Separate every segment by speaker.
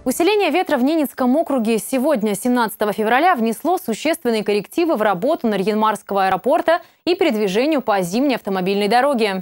Speaker 1: Усиление ветра в Ненецком округе сегодня, 17 февраля, внесло существенные коррективы в работу Нарьян-Марского аэропорта и передвижению по зимней автомобильной дороге.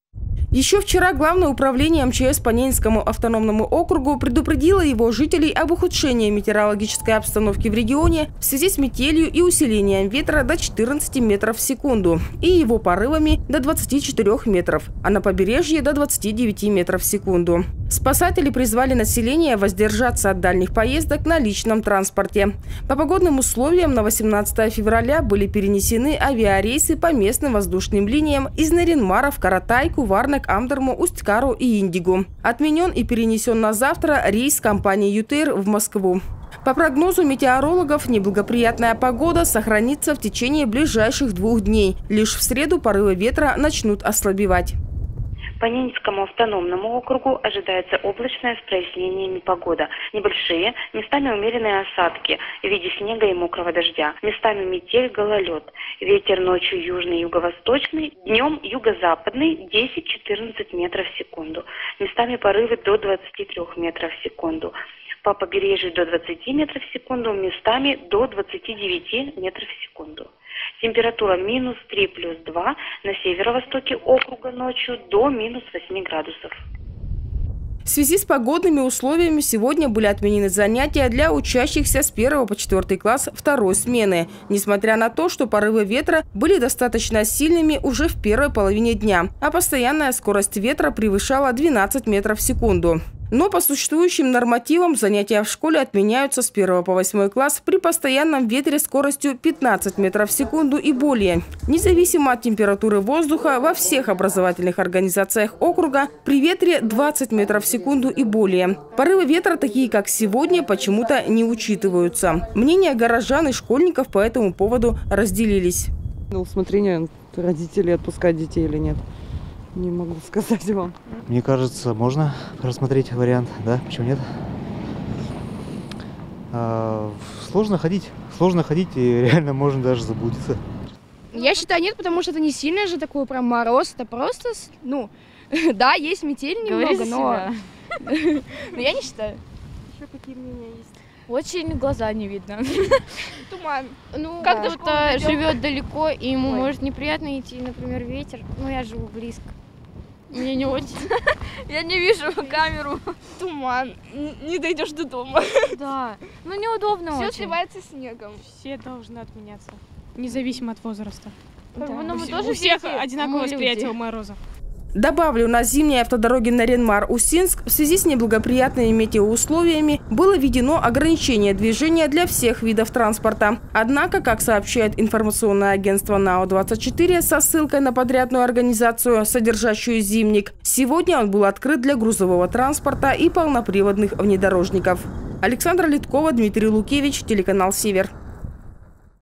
Speaker 2: Еще вчера Главное управление МЧС по Ненецкому автономному округу предупредило его жителей об ухудшении метеорологической обстановки в регионе в связи с метелью и усилением ветра до 14 метров в секунду и его порывами до 24 метров, а на побережье до 29 метров в секунду. Спасатели призвали население воздержаться от дальних поездок на личном транспорте. По погодным условиям на 18 февраля были перенесены авиарейсы по местным воздушным линиям из Нарьян-Мара в Каратай, Куварнак, Амдерму, Усть-Кару и Индигу. Отменен и перенесен на завтра рейс компании «ЮТР» в Москву. По прогнозу метеорологов, неблагоприятная погода сохранится в течение ближайших 2 дней. Лишь в среду порывы ветра начнут ослабевать.
Speaker 3: По Ненецкому автономному округу ожидается облачная с прояснениями погода. Небольшие, местами умеренные осадки в виде снега и мокрого дождя. Местами метель, гололед. Ветер ночью южный, юго-восточный, днем юго-западный 10-14 метров в секунду. Местами порывы до 23 метров в секунду. По побережью до 20 метров в секунду, местами до 29 метров в секунду. Температура -3 плюс 2 на северо-востоке округа ночью до -8 градусов.
Speaker 2: В связи с погодными условиями сегодня были отменены занятия для учащихся с 1 по 4 класс 2 смены, несмотря на то, что порывы ветра были достаточно сильными уже в первой половине дня, а постоянная скорость ветра превышала 12 метров в секунду. Но по существующим нормативам занятия в школе отменяются с 1 по 8 класс при постоянном ветре скоростью 15 метров в секунду и более. Независимо от температуры воздуха, во всех образовательных организациях округа при ветре 20 метров в секунду и более. Порывы ветра, такие как сегодня, почему-то не учитываются. Мнения горожан и школьников по этому поводу разделились.
Speaker 4: На усмотрение родителей отпускать детей или нет. Не могу сказать вам.
Speaker 5: Мне кажется, можно рассмотреть вариант, да? Почему нет? Сложно ходить и реально можно даже заблудиться.
Speaker 6: Я считаю, нет, потому что это не сильно же такой прям мороз, это просто, ну, да, есть метель немного, но я не считаю.
Speaker 7: Еще какие мнения есть?
Speaker 8: Очень глаза не видно.
Speaker 6: Туман.
Speaker 8: Ну, как кто-то живет далеко, и ему может неприятно идти, например, ветер. Ну, я живу близко. Мне не очень. Я не вижу камеру.
Speaker 6: Туман. Не дойдешь до дома.
Speaker 8: Да. Ну, неудобно очень.
Speaker 6: Все сливается снегом.
Speaker 7: Все должны отменяться, независимо от возраста.
Speaker 8: У
Speaker 7: всех одинаковое восприятие мороза.
Speaker 2: Добавлю, на зимней автодороге Нарьян-Мар-Усинск в связи с неблагоприятными метеоусловиями было введено ограничение движения для всех видов транспорта. Однако, как сообщает информационное агентство НАО-24 со ссылкой на подрядную организацию, содержащую «Зимник», сегодня он был открыт для грузового транспорта и полноприводных внедорожников. Александра Литкова, Дмитрий Лукевич, телеканал «Север».